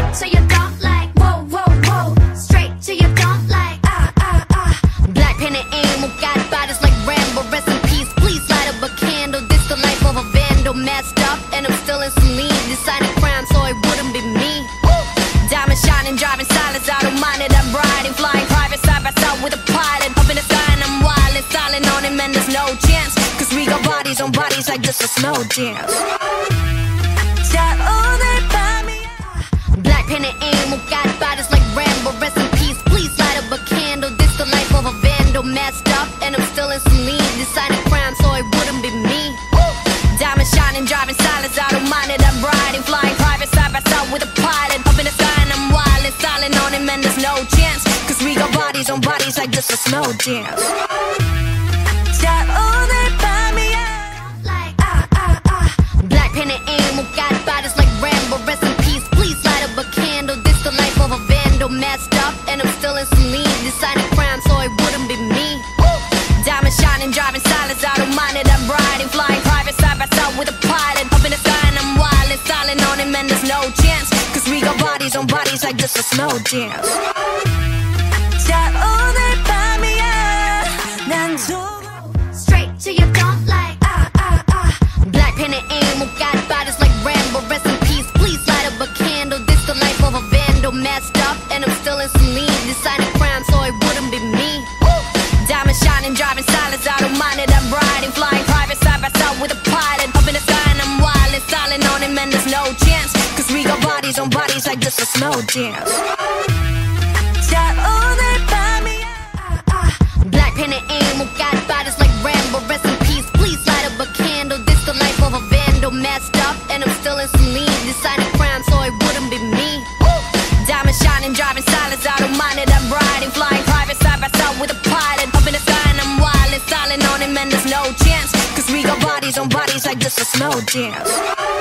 so you don't like. Whoa, whoa, whoa, straight to you don't like. Blackpink and aim, got bodies like Rambo. Rest in peace, please light up a candle. This the life of a vandal, messed up, and I'm still in some lead. Designing crime, so it wouldn't be me. Diamond shining, driving silence, I don't mind it. I'm riding, flying private side by side with a pilot. Up in the sky and I'm wildin', styling on him, and there's no chance. Cause we got bodies on bodies like just a slow dance. Blackpink and aim, got bodies like Rambo. Rest in peace, please light up a candle. This the life of a vandal, messed up, and I'm still in some lead. Designing crime, so it wouldn't be me. Diamond shining, driving silence, I don't mind it. I'm riding, flying private side by side with a pilot. Up in the sky and I'm wildin', styling on him, and there's no chance. Cause we got bodies on bodies like just a slow dance. Blackpink and aim, got bodies like Rambo. Rest in peace, please light up a candle. This the life of a vandal, messed up, and I'm still in some lead. Designing crime, so it wouldn't be me. Diamond shining, driving silence, I don't mind it. I'm riding, flying private side by side with a pilot. Up in the sky and I'm wildin', styling on him, and there's no chance. Cause we got bodies on bodies like just a slow dance. Straight to you don't like. Blackpink and aim, got bodies like Rambo. Rest in peace, please light up a candle. This the life of a vandal, messed up, and I'm still in some lead. Designing crime, so it wouldn't be me. Diamond shining, driving silence, I don't mind it. I'm riding, flying private side by side with a pilot. Up in the sky and I'm wildin', styling on him, and there's no chance. Cause we got bodies on bodies like just a slow dance. Blackpink and aim, got bodies like Rambo. Rest in peace, please light up a candle. This the life of a vandal, messed up, and I'm still in some lead. Designing crime, so it wouldn't be me. Diamond shining, driving silence, I don't mind it. I'm riding, flying private side by side with a pilot. Up in the sky and I'm wildin', styling on him, and there's no chance. Cause we got bodies on bodies like just a slow dance.